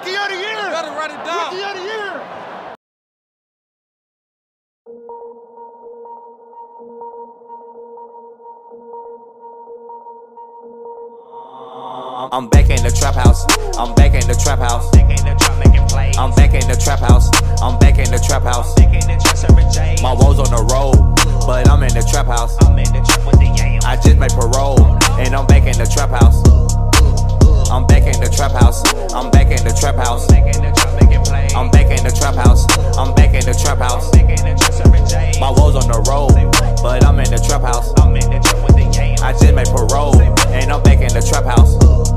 Rookie of the year. You gotta write it down. Rookie of the year. I'm back in the trap house. I'm back in the trap house. I'm back in the trap house. I'm back in the trap house. My woes on the road, but I'm in the trap house. I just made parole, and I'm back in the trap house. I'm back in the trap house. I'm back in the trap house. I'm back in the trap house. I'm back in the trap house. My woes on the road, but I'm in the trap house. I just made parole, and I'm back in the trap house.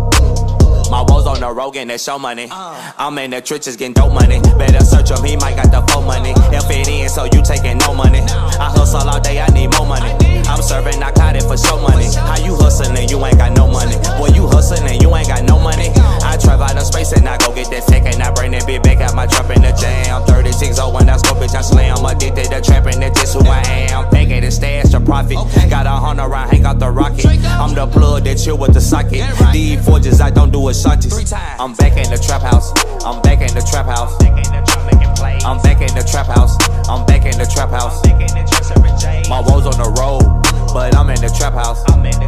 My woes on the road getting that show money. I'm in the trenches getting dope money. Better search him, he might got the phone money. He'll fit in, so you taking no money. I hustle all day, I need more money. I'm serving narcotic for show money. How you hustling, you ain't got no money? Boy, you hustling, you ain't got no money. I travel out of space and I go get that sack, and I bring that bitch back out my trap in the jam. 36 oh when I scope, bitch, I slam. Addicted to trapping, that's just who I am. Back at the stash, the profit. Got a 100 round, hang out the rocket. I'm the plug that chill with the socket. These forges, I don't do a shanties. I'm back in the trap house. I'm back in the trap house. I'm back in the trap house. I'm back in the trap house. My woes on the road, but I'm in the trap house.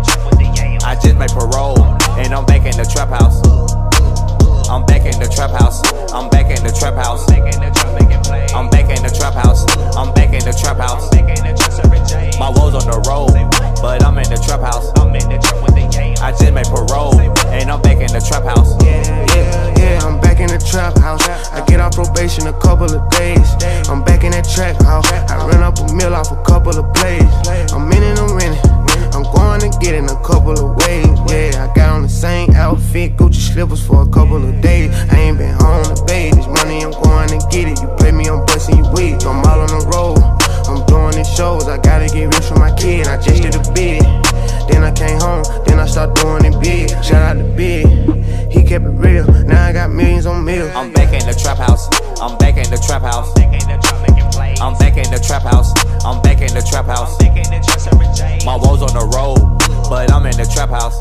I just made parole, and I'm back in the trap house. I'm back in the trap house. I'm back in the trap house. I'm back in the trap house. I'm back in the trap house. My woes on the road, but I'm in the trap house. I just made parole, and I'm back in the trap house. Yeah, I'm back in the trap house. I get off probation a couple of days. I'm back in that track house. I run up a mill off a couple of plays. I'm in and I'm winning. I'm going to get in a couple of ways. Yeah, I got on the same outfit, Gucci slippers for a couple of days. I ain't been home to bathe. This money, I'm going to get it. You play me, I'm busting you weak. I'm all on the road. I'm doing these shows. I gotta get rich for my kid. I just did a bid. Then I came home. Then I start doing it big. Shout out to Big. He kept it real. Now I got millions on millions. I'm back in the trap house. I'm back in the trap house. I'm back in the trap house. I'm back in the trap house. My woes on the road, but I'm in the trap house.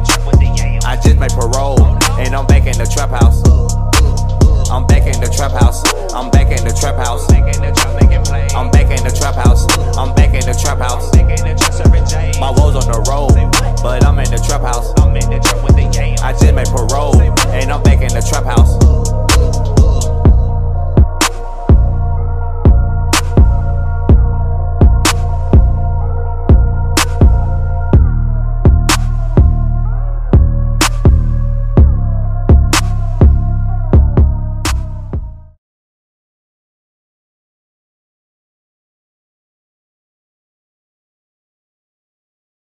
I just made parole, and I'm back in the trap house. I'm back in the trap house. I'm back in the trap house. I'm back in the trap house. I'm back in the trap house. My woes on the road, but I'm in the trap house. I just made parole,